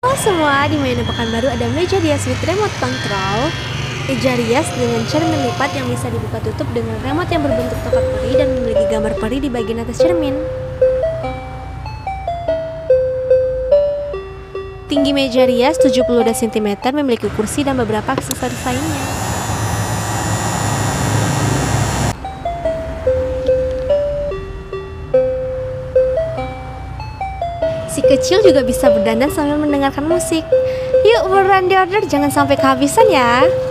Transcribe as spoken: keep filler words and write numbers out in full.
Halo semua, di mainan Pekanbaru ada meja rias with remote control. Meja rias dengan cermin lipat yang bisa dibuka tutup dengan remote yang berbentuk tongkat peri dan memiliki gambar peri di bagian atas cermin. Tinggi meja rias tujuh puluh dua sentimeter, memiliki kursi dan beberapa aksesoris lainnya. Si kecil juga bisa berdandan sambil mendengarkan musik. Yuk buruan di order, jangan sampai kehabisan ya.